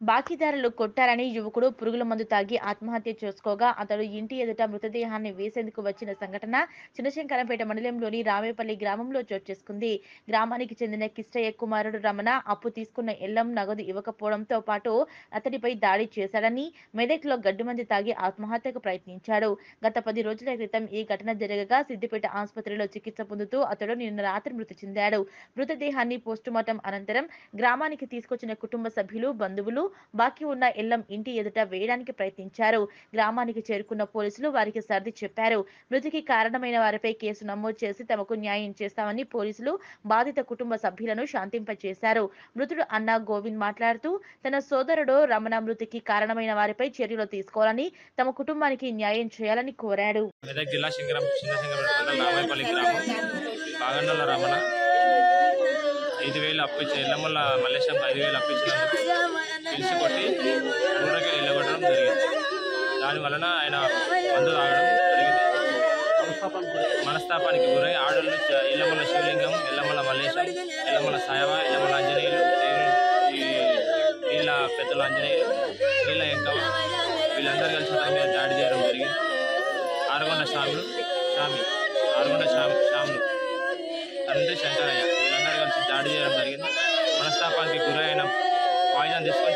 బాకీదారులు కొట్టారని యువకుడు పురుగుల మందు తాగి ఆత్మహత్య చేసుకోగా అతడు ఇంటి ఎదుట మృతదేహాన్ని వేసేందుకు వచ్చిన సంఘటన చినశంకరంపేట మండలంలోని రామేపల్లి గ్రామంలో చోటు చేసుకుంది. గ్రామానికి చెందిన కిష్టయ్య కుమారుడు రమణ అప్పు తీసుకున్న ఎల్లం నగదు ఇవ్వకపోవడంతో పాటు అతడిపై దాడి చేశాడని, మెదక్లో గడ్డుమంది తాగి ఆత్మహత్యకు ప్రయత్నించాడు. గత 10 రోజుల క్రితం ఈ ఘటన జరగగా సిద్దిపేట ఆసుపత్రిలో చికిత్స పొందుతూ అతడు నిన్న రాత్రి మృతి చెందాడు. మృతదేహాన్ని పోస్టుమార్టం అనంతరం గ్రామానికి తీసుకొచ్చిన కుటుంబ సభ్యులు, బంధువులు బాకీ ఉన్న ఎల్లం ఇంటి ఎదుట వేయడానికి ప్రయత్నించారు. గ్రామానికి చేరుకున్న పోలీసులు వారికి సర్ది చెప్పారు. మృతికి కారణమైన వారిపై కేసు నమోదు చేసి తమకు న్యాయం చేస్తామని పోలీసులు బాధిత కుటుంబ సభ్యులను శాంతింపచేశారు. మృతుడు అన్న గోవింద్ మాట్లాడుతూ తన సోదరుడు రమణ మృతికి కారణమైన వారిపై చర్యలు తీసుకోవాలని, తమ కుటుంబానికి న్యాయం చేయాలని కోరాడు. మెదక్ జిల్లా చిన్నశంకరంపేట రామాయపల్లి గ్రామం బాగండల రమణ 5,000 అప్పించి ఎల్లమల్ల మల్లేశం 5,000 అప్పించినందుకు పిలిచి కొట్టి ఊరకి వెళ్ళగొట్టడం జరిగింది. దానివలన ఆయన మందు తాగడం జరిగింది. మనస్తాపానికి గురై ఆడళ్ళు ఎల్లమల్ల శివలింగం, ఎల్లమల్ల మల్లేశం, ఎల్లమల్ల సాయవ, ఎల్లమల్ల ఆంజనేయులు, వీళ్ళ పెద్దల ఆంజనేయులు, వీళ్ళ ఎంకవ వీళ్ళందరూ కలిసి అతని మీద దాడి చేయడం జరిగింది. ఆరుగొండ శ్యాములు తండ్రి శంకరయ్య వీళ్ళందరూ కలిసి దాడి చేయడం జరిగింది. మనస్తాపానికి గురైన పాయిజన్ తీసుకొని